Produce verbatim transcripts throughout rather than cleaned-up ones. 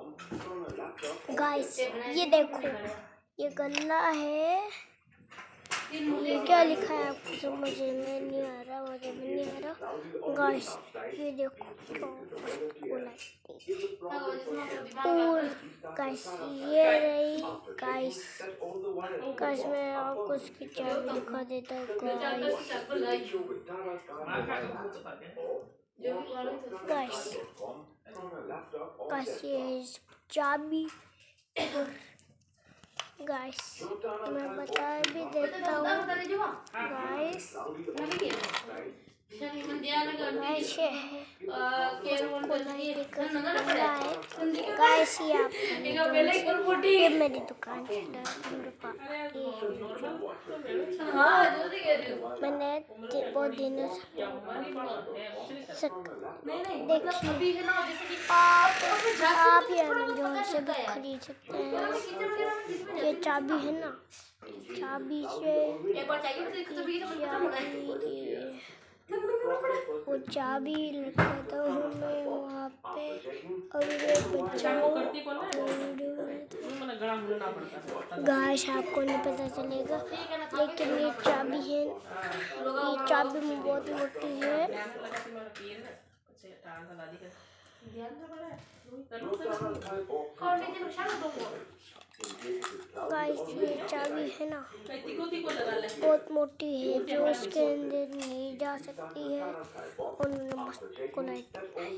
Guys ये देखो, ये गल्ला है। ये क्या लिखा है आपको समझ में नहीं आ रहा, मुझे भी नहीं आ रहा। गाइस ये देखो और गाइस ये रही गाइस। गाइस मैं आपको उसकी चाबी दिखा देता हूँ गाइस। गाइस ये चाबी गाइस मैं बता भी देता हूँ गाइस। गाइस गाइस ये मेरी दुकान है। मैंने बहुत दिनों से देखिए आप आप ये अमेज़न से भी खरीद सकते हैं। ये चाबी है ना, चाबी से वो चाबी लगाता हूँ मैं वहाँ पे और ये बच्चा गाइस आपको नहीं पता चलेगा, लेकिन ये चाबी है। ये चाबी बहुत मोटी है गाइस। ये चाबी है ना बहुत मोटी है, जो उसके अंदर नहीं जा सकती है। उन्होंने मस्त को लाइट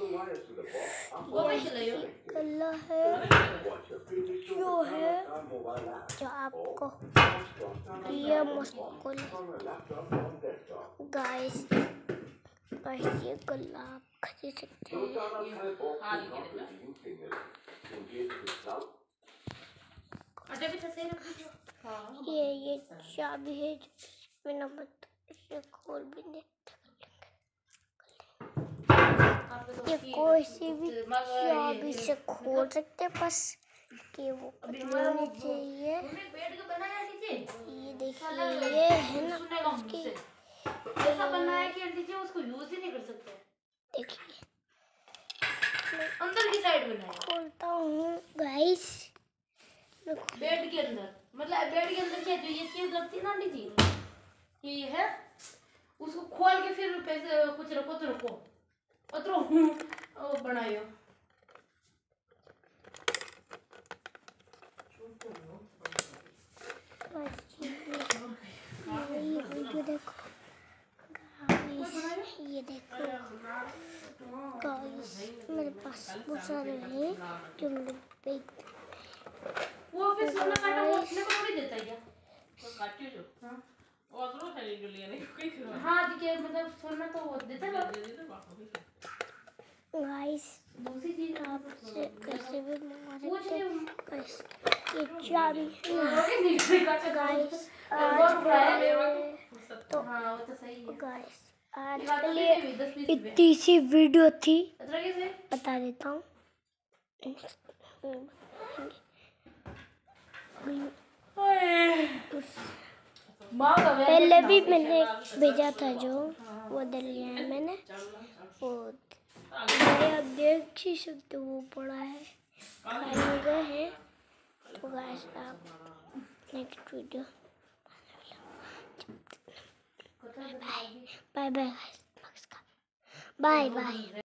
गल्ला है जो है जो आपको ये मस्त को गाइस। गाइस ये गल्ला आप खरीद सकते हैं। ये ये चाबी है जो नंबर इसे खोल भी नहीं, ये कोई सी भी चाबी से खोल सकते, बस कि वो होनी चाहिए। ये देखिए ये है ना उसकी, ऐसा बनना है कि आंटी जी उसको यूज ही नहीं कर सकते। देखिए अंदर की साइड बनाया, खोलता हूँ गाइस। बेड के अंदर, मतलब बेड के अंदर क्या जो ये चीज लगती है ना आंटी जी, ये है, उसको खोल के फिर पैसे कुछ रखो तो रखो अतरो ओ बनायो। ये देखो गाइस, ये देखो गाइस मेरे पास बहुत सारे हैं जो मेरे वो फिर सोना काटा वो अपने को थोड़ी देता है क्या? तो काटियो जो हां वो अदरो खाली जो लिए नहीं कोई फिर हां देखिए मतलब सोना तो वो देता है दे दे बाप गाइस। दूसरी चीज आप से कैसे भी मंगा वो सकते हैं चीज गाइस। ये चाबी गाइस गाइस आज तो हां वो तो सही है गाइस। आज के लिए इतनी सी वीडियो थी, बता देता हूँ। पहले भी मैंने भेजा था जो वो दे लिया है मैंने, वो आप देख ही सकते वो पड़ा है, खाली गए हैं। तो गाइस आप next video bye bye bye bye bye bye.